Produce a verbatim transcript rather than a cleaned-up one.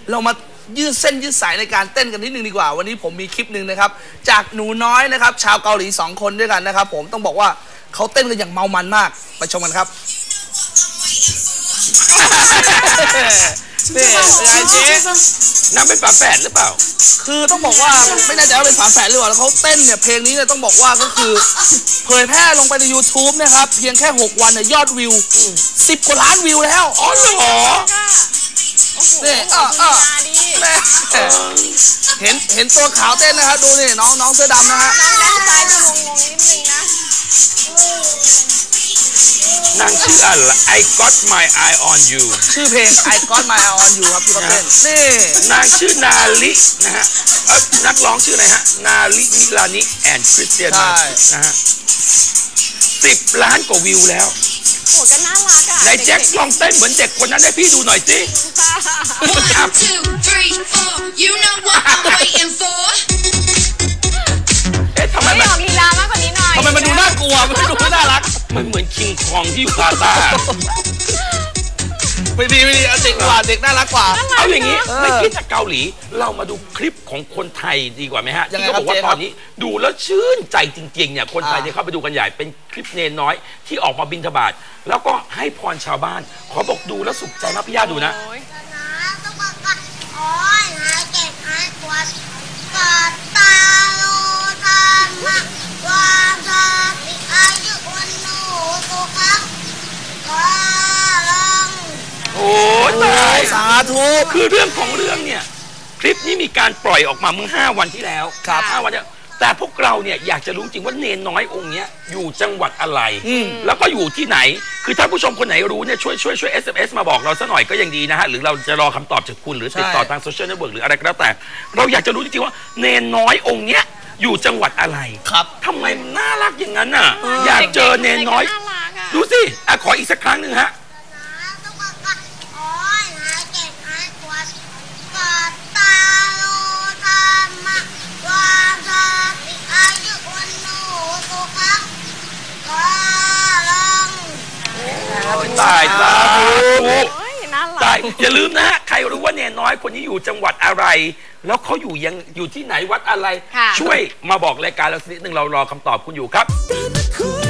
เรามายืดเส้นยืดสายในการเต้นกันนิดนึงดีกว่าวันนี้ผมมีคลิปหนึ่งนะครับจากหนูน้อยนะครับชาวเกาหลีสองคนด้วยกันนะครับผมต้องบอกว่าเขาเต้นกันอย่างเมามันมากไปชมกันครับนี่ไงเจ๊นางเป็นฝาแฝดหรือเปล่าคือต้องบอกว่าไม่แน่ใจว่าเป็นฝาแฝดหรือเปล่าแล้วเขาเต้นเนี่ยเพลงนี้เนี่ยต้องบอกว่าก็คือเผยแพร่ลงไปใน ยูทูบ นะครับเพียงแค่หกวันเนี่ยยอดวิวสิบกว่าล้านวิวแล้วอ๋อเหรอนี่เออเออเห็นเห็นตัวขาวเต้นนะครับดูนี่น้องน้องเสื้อดำนะฮะน้องด้านซ้ายดูงงๆนิดนึงนะนางชื่ออะไร I got my eye on you ชื่อเพลง I got my eye on you ครับที่เขาเต้นนี่นางชื่อนาลินะฮะนักร้องชื่ออะไรฮะนาลิมิลานิแอนด์คริสเตียนนะฮะสิบล้านกว่าวิวแล้วโอ้ก็น่ารักอ่ะในแจ็คลองเต้นเหมือนเด็กคนนั้นให้พี่ดูหน่อยสิเอ๊ะทำไมมันออกลีลามากกว่านี้หน่อยทำไมมันดูน่ากลัวมันดูไม่น่ารักมันเหมือนคิงคองที่อยู่กาตาไม่ดีไม่ดีเด็กกว่าเด็กน่ารักกว่าเอาอย่างนี้ไม่คิดจากเกาหลีเรามาดูคลิปของคนไทยดีกว่าไหมฮะที่เขาบอกว่าตอนนี้ดูแล้วชื่นใจจริงๆเนี่ยคนไทยเนี่ยเข้าไปดูกันใหญ่เป็นคลิปเนนน้อยที่ออกมาบิณฑบาตแล้วก็ให้พรชาวบ้านขอบอกดูแล้วสุขใจมากพี่ย่าดูนะโอ้ตายสาธุคือเรื่องของเรื่องเนี่ยคลิปนี้มีการปล่อยออกมาเมื่อห้าวันที่แล้วครับห้าวันเนี่ยแต่พวกเราเนี่ยอยากจะรู้จริงว่าเนนน้อยองค์เนี้ยอยู่จังหวัดอะไรแล้วก็อยู่ที่ไหนคือถ้าผู้ชมคนไหนรู้เนี่ยช่วยช่วยช่วย เอส เอ็ม เอส มาบอกเราซะหน่อยก็ยังดีนะฮะหรือเราจะรอคำตอบจากคุณหรือติดต่อทางโซเชียลเน็ตเวิร์กหรืออะไรก็แล้วแต่เราอยากจะรู้จริงๆว่าเนนน้อยองค์เนี้ยอยู่จังหวัดอะไรครับทำไมมันน่ารักอย่างนั้นน่ะอยากเจอเนนน้อยดูสิอ่ะขออีกสักครั้งหนึ่งฮะตายตายตายอย่าลืมนะฮะใครรู้ว่าเนนน้อยคนนี้อยู่จังหวัดอะไรแล้วเขาอยู่ยังอยู่ที่ไหนวัดอะไรช่วยมาบอกรายการเราสักนิดนึงเรารอคำตอบคุณอยู่ครับ